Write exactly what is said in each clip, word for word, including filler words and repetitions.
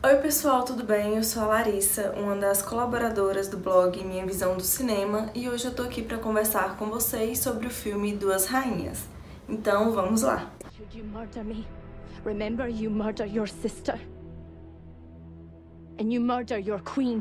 Oi pessoal, tudo bem? Eu sou a Larissa, uma das colaboradoras do blog Minha Visão do Cinema, e hoje eu tô aqui para conversar com vocês sobre o filme Duas Rainhas. Então, vamos lá! Should you murder me? Remember, you murder your sister. And you murder your queen.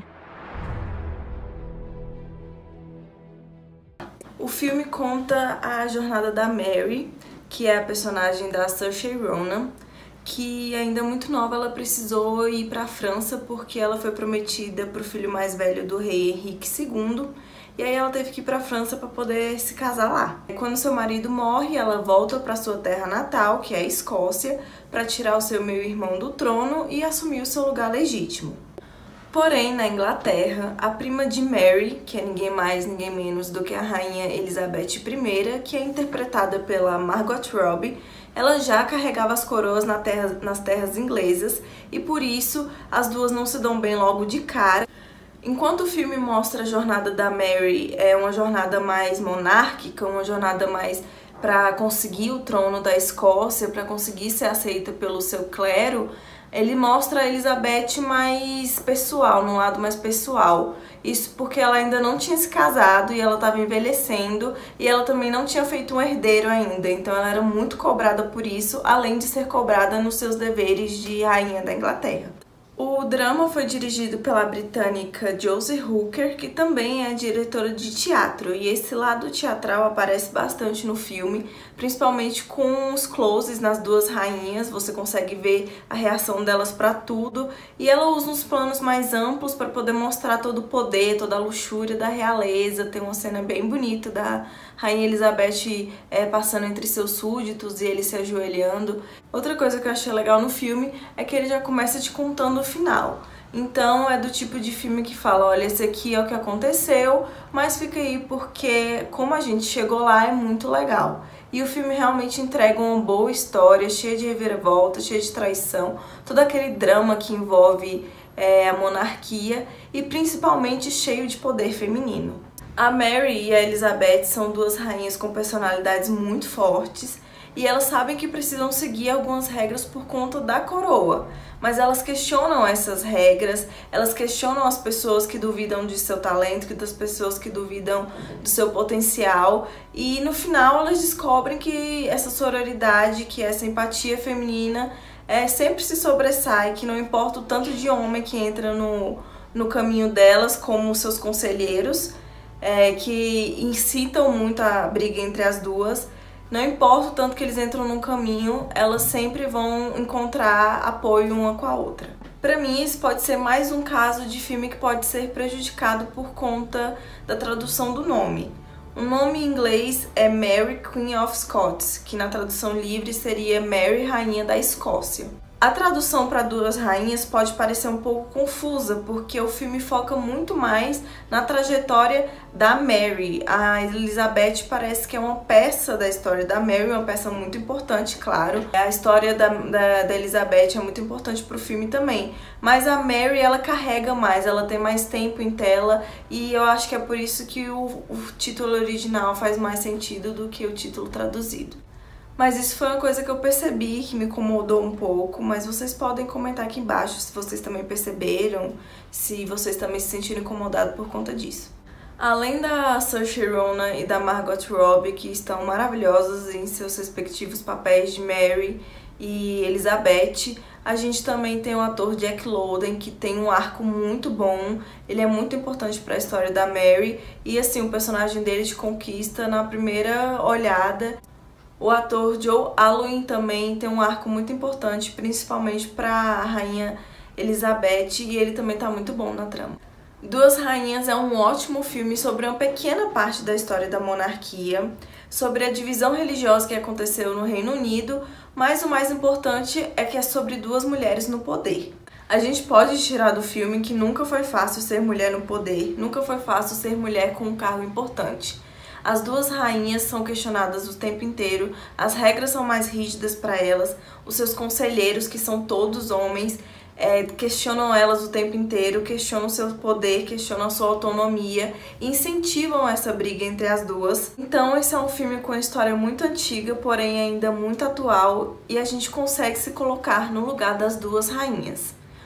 O filme conta a jornada da Mary, que é a personagem da Saoirse Ronan, que ainda muito nova ela precisou ir para a França porque ela foi prometida para o filho mais velho do rei Henrique segundo, e aí ela teve que ir para a França para poder se casar lá. Quando seu marido morre, ela volta para sua terra natal, que é a Escócia, para tirar o seu meio-irmão do trono e assumir o seu lugar legítimo. Porém, na Inglaterra, a prima de Mary, que é ninguém mais, ninguém menos do que a rainha Elizabeth I, que é interpretada pela Margot Robbie, ela já carregava as coroas na terra, nas terras inglesas, e por isso as duas não se dão bem logo de cara. Enquanto o filme mostra a jornada da Mary, é uma jornada mais monárquica, uma jornada mais para conseguir o trono da Escócia, para conseguir ser aceita pelo seu clero, ele mostra a Elizabeth mais pessoal, num lado mais pessoal. Isso porque ela ainda não tinha se casado e ela estava envelhecendo, e ela também não tinha feito um herdeiro ainda, então ela era muito cobrada por isso, além de ser cobrada nos seus deveres de rainha da Inglaterra. O drama foi dirigido pela britânica Josie Hooker, que também é diretora de teatro, e esse lado teatral aparece bastante no filme, principalmente com os closes nas duas rainhas. Você consegue ver a reação delas para tudo, e ela usa uns planos mais amplos para poder mostrar todo o poder, toda a luxúria da realeza. Tem uma cena bem bonita da rainha Elizabeth é, passando entre seus súditos e ele se ajoelhando. Outra coisa que eu achei legal no filme é que ele já começa te contando o final. Então é do tipo de filme que fala, olha, esse aqui é o que aconteceu, mas fica aí porque como a gente chegou lá é muito legal. E o filme realmente entrega uma boa história, cheia de reviravolta, cheia de traição, todo aquele drama que envolve é, a monarquia e principalmente cheio de poder feminino. A Mary e a Elizabeth são duas rainhas com personalidades muito fortes, e elas sabem que precisam seguir algumas regras por conta da coroa, mas elas questionam essas regras, elas questionam as pessoas que duvidam de seu talento, das pessoas que duvidam do seu potencial, e no final elas descobrem que essa sororidade, que essa empatia feminina é, sempre se sobressai, que não importa o tanto de homem que entra no, no caminho delas como seus conselheiros, é, que incitam muito a briga entre as duas. Não importa o tanto que eles entram num caminho, elas sempre vão encontrar apoio uma com a outra. Pra mim, isso pode ser mais um caso de filme que pode ser prejudicado por conta da tradução do nome. O nome em inglês é Mary, Queen of Scots, que na tradução livre seria Mary, Rainha da Escócia. A tradução para Duas Rainhas pode parecer um pouco confusa, porque o filme foca muito mais na trajetória da Mary. A Elizabeth parece que é uma peça da história da Mary, uma peça muito importante, claro. A história da, da, da Elizabeth é muito importante para o filme também, mas a Mary ela carrega mais, ela tem mais tempo em tela, e eu acho que é por isso que o, o título original faz mais sentido do que o título traduzido. Mas isso foi uma coisa que eu percebi, que me incomodou um pouco, mas vocês podem comentar aqui embaixo se vocês também perceberam, se vocês também se sentiram incomodados por conta disso. Além da Saoirse Ronan e da Margot Robbie, que estão maravilhosas em seus respectivos papéis de Mary e Elizabeth, a gente também tem o ator Jack Lowden, que tem um arco muito bom. Ele é muito importante para a história da Mary, e assim, o personagem dele te conquista na primeira olhada. O ator Joe Alwyn também tem um arco muito importante, principalmente para a rainha Elizabeth, e ele também tá muito bom na trama. Duas Rainhas é um ótimo filme sobre uma pequena parte da história da monarquia, sobre a divisão religiosa que aconteceu no Reino Unido, mas o mais importante é que é sobre duas mulheres no poder. A gente pode tirar do filme que nunca foi fácil ser mulher no poder, nunca foi fácil ser mulher com um cargo importante. As duas rainhas são questionadas o tempo inteiro, as regras são mais rígidas para elas, os seus conselheiros, que são todos homens, é, questionam elas o tempo inteiro, questionam o seu poder, questionam a sua autonomia, incentivam essa briga entre as duas. Então esse é um filme com uma história muito antiga, porém ainda muito atual, e a gente consegue se colocar no lugar das duas rainhas.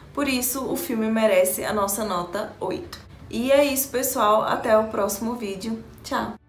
Por isso, o filme merece a nossa nota oito. E é isso, pessoal. Até o próximo vídeo. Tchau!